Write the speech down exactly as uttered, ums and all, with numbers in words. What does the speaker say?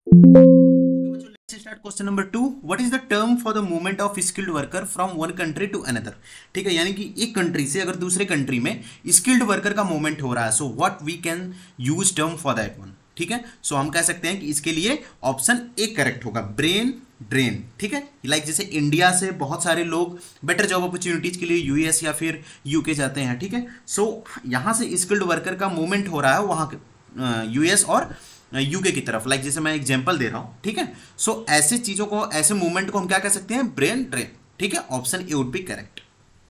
Start question number two. What is the term for the movement of skilled worker from one country to another. ठीक है, यानी कि एक country से अगर दूसरे कंट्री में स्किल्ड वर्कर का मूवमेंट हो रहा है, so what we can use term for that one. ठीक है, सो हम कह सकते हैं कि इसके लिए ऑप्शन ए करेक्ट होगा, ब्रेन ड्रेन। ठीक है, लाइक जैसे इंडिया से बहुत सारे लोग बेटर जॉब अपॉर्चुनिटीज के लिए यूएस या फिर यूके जाते हैं। ठीक है, सो यहाँ से स्किल्ड वर्कर का मूवमेंट हो रहा है वहाँ यूएस और यूके की तरफ, लाइक जैसे मैं एग्जांपल दे रहा हूँ। ठीक है, सो ऐसे चीजों को, ऐसे मूवमेंट को हम क्या कह सकते हैं, ब्रेन ड्रेन। ठीक है, option A would be correct.